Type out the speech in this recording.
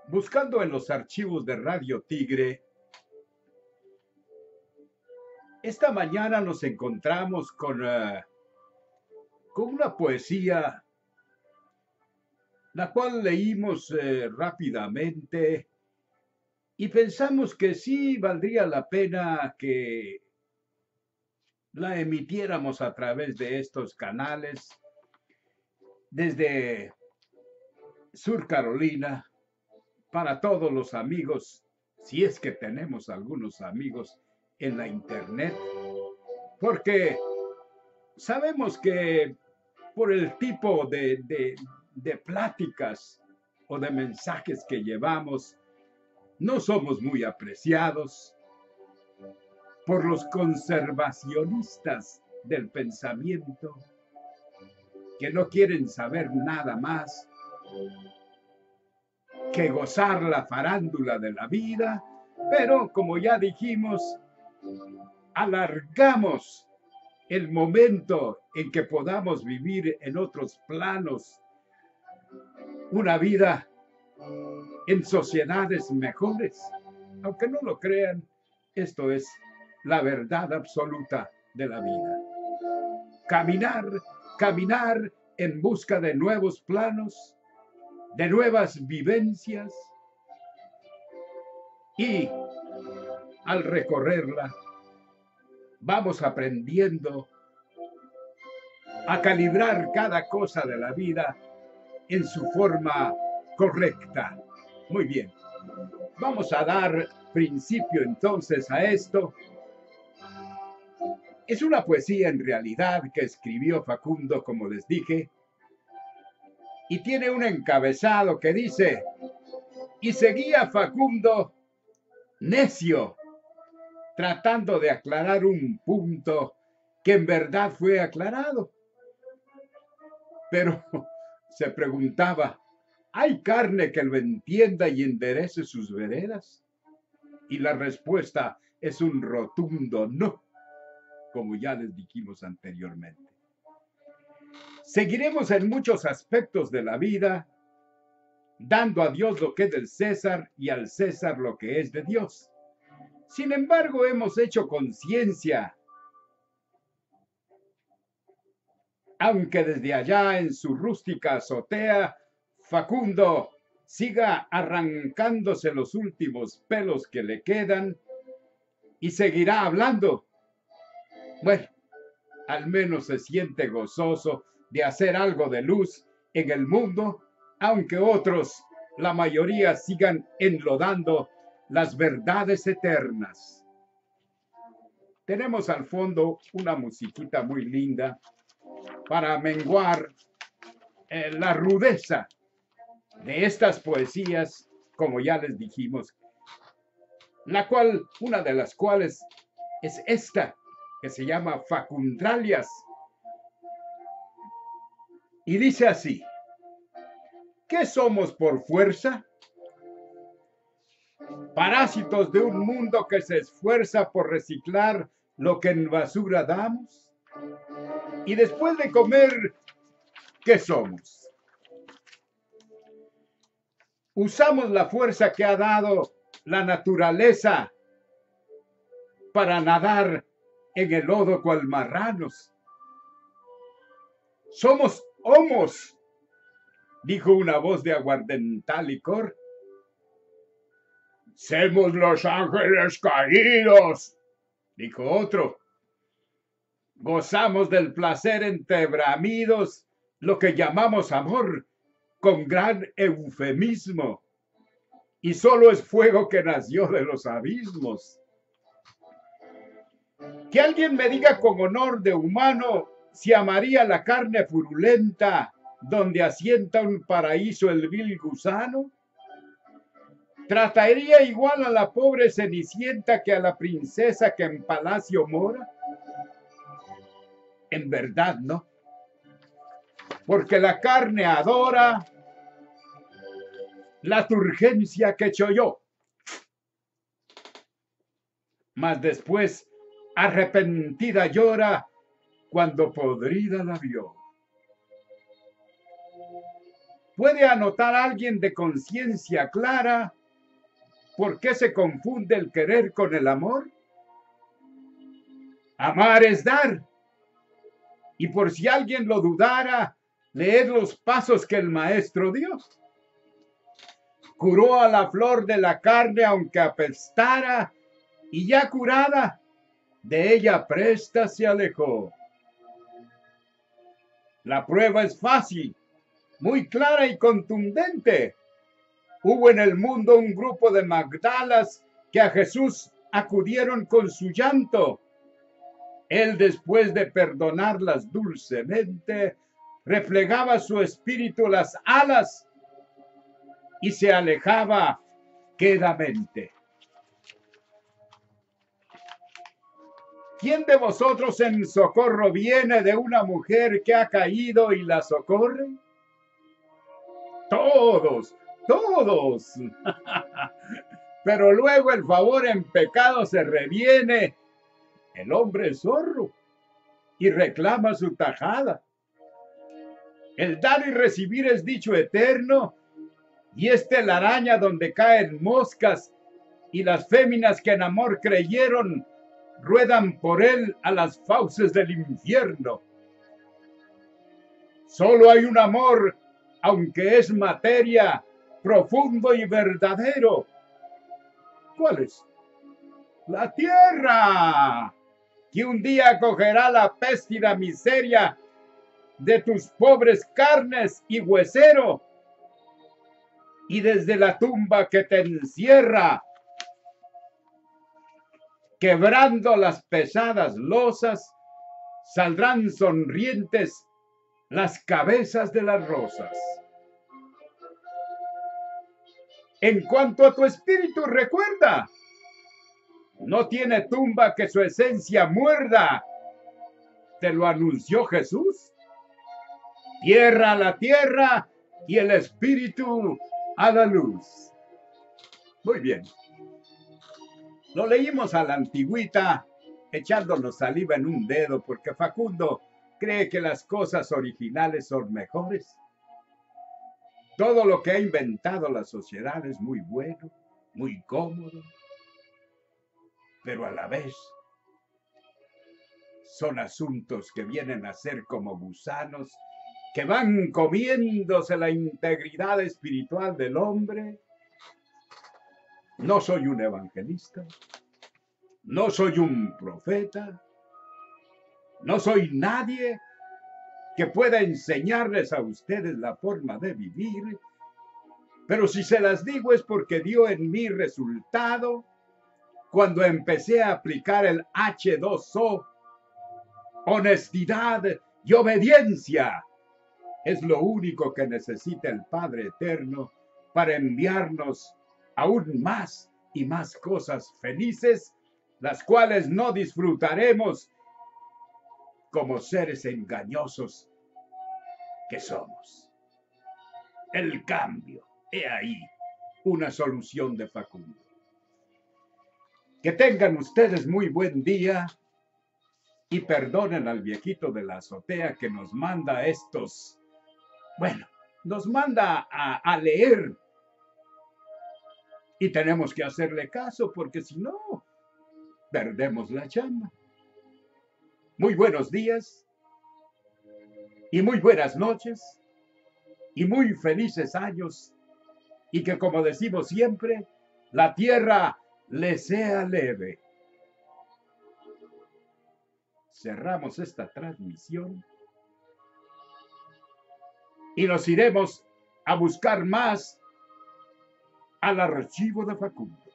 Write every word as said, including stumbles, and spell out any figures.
Buscando en los archivos de Radio Tigre, esta mañana nos encontramos con, uh, con una poesía, la cual leímos uh, rápidamente y pensamos que sí valdría la pena que la emitiéramos a través de estos canales desde Sur Carolina para todos los amigos, si es que tenemos algunos amigos en la internet, porque sabemos que por el tipo de, de, de pláticas o de mensajes que llevamos, no somos muy apreciados por los conservacionistas del pensamiento que no quieren saber nada más que gozar la farándula de la vida, pero como ya dijimos, alargamos el momento en que podamos vivir en otros planos una vida en sociedades mejores. Aunque no lo crean, esto es la verdad absoluta de la vida. Caminar, caminar en busca de nuevos planos, de nuevas vivencias, y al recorrerla vamos aprendiendo a calibrar cada cosa de la vida en su forma correcta. Muy bien, vamos a dar principio entonces a esto. Es una poesía en realidad que escribió Facundo, como les dije, y tiene un encabezado que dice: y seguía Facundo necio, tratando de aclarar un punto que en verdad fue aclarado. Pero se preguntaba, ¿hay carne que lo entienda y enderece sus veredas? Y la respuesta es un rotundo no, como ya les dijimos anteriormente. Seguiremos en muchos aspectos de la vida, dando a Dios lo que es del César y al César lo que es de Dios. Sin embargo, hemos hecho conciencia, aunque desde allá en su rústica azotea, Facundo siga arrancándose los últimos pelos que le quedan y seguirá hablando. Bueno, al menos se siente gozoso de hacer algo de luz en el mundo, aunque otros, la mayoría, sigan enlodando las verdades eternas. Tenemos al fondo una musiquita muy linda para menguar eh, la rudeza de estas poesías, como ya les dijimos, la cual, una de las cuales es esta, que se llama Facundralias, y dice así: ¿qué somos por fuerza? Parásitos de un mundo que se esfuerza por reciclar lo que en basura damos. Y después de comer, ¿qué somos? Usamos la fuerza que ha dado la naturaleza para nadar en el lodo cual marranos. Somos homos, dijo una voz de aguardental licor. Semos los ángeles caídos, dijo otro. Gozamos del placer entre bramidos, lo que llamamos amor, con gran eufemismo, y solo es fuego que nació de los abismos. Que alguien me diga con honor de humano si amaría la carne furulenta donde asienta un paraíso el vil gusano. ¿Trataría igual a la pobre cenicienta que a la princesa que en palacio mora? En verdad no, porque la carne adora la turgencia que cholló, mas después arrepentida llora cuando podrida la vio. ¿Puede anotar alguien de conciencia clara por qué se confunde el querer con el amor? Amar es dar. Y por si alguien lo dudara, leed los pasos que el maestro dio. Curó a la flor de la carne aunque apestara, y ya curada, de ella presta se alejó. La prueba es fácil, muy clara y contundente. Hubo en el mundo un grupo de Magdalas que a Jesús acudieron con su llanto. Él, después de perdonarlas dulcemente, replegaba su espíritu las alas y se alejaba quedamente. ¿Quién de vosotros en socorro viene de una mujer que ha caído y la socorre? Todos, todos. Pero luego el favor en pecado se reviene. El hombre es zorro y reclama su tajada. El dar y recibir es dicho eterno, y es telaraña donde caen moscas, y las féminas que en amor creyeron ruedan por él a las fauces del infierno. Solo hay un amor, aunque es materia, profundo y verdadero. ¿Cuál es? La tierra, que un día acogerá la péstina miseria de tus pobres carnes y huesero, y desde la tumba que te encierra, quebrando las pesadas losas, saldrán sonrientes las cabezas de las rosas. En cuanto a tu espíritu, recuerda, no tiene tumba que su esencia muerda. Te lo anunció Jesús. Tierra a la tierra y el espíritu a la luz. Muy bien. Lo leímos a la antigüita, echándonos saliva en un dedo, porque Facundo cree que las cosas originales son mejores. Todo lo que ha inventado la sociedad es muy bueno, muy cómodo, pero a la vez son asuntos que vienen a ser como gusanos que van comiéndose la integridad espiritual del hombre. No soy un evangelista, no soy un profeta, no soy nadie que pueda enseñarles a ustedes la forma de vivir, pero si se las digo es porque dio en mí resultado cuando empecé a aplicar el hache dos o, honestidad y obediencia. Es lo único que necesita el Padre Eterno para enviarnos aún más y más cosas felices, las cuales no disfrutaremos como seres engañosos que somos. El cambio, he ahí una solución de Facundo. Que tengan ustedes muy buen día y perdonen al viejito de la azotea que nos manda estos, bueno, nos manda a, a leer. Y tenemos que hacerle caso porque si no, perdemos la chamba. Muy buenos días y muy buenas noches y muy felices años, y que, como decimos siempre, la tierra les sea leve. Cerramos esta transmisión y nos iremos a buscar más al archivo de Facundo.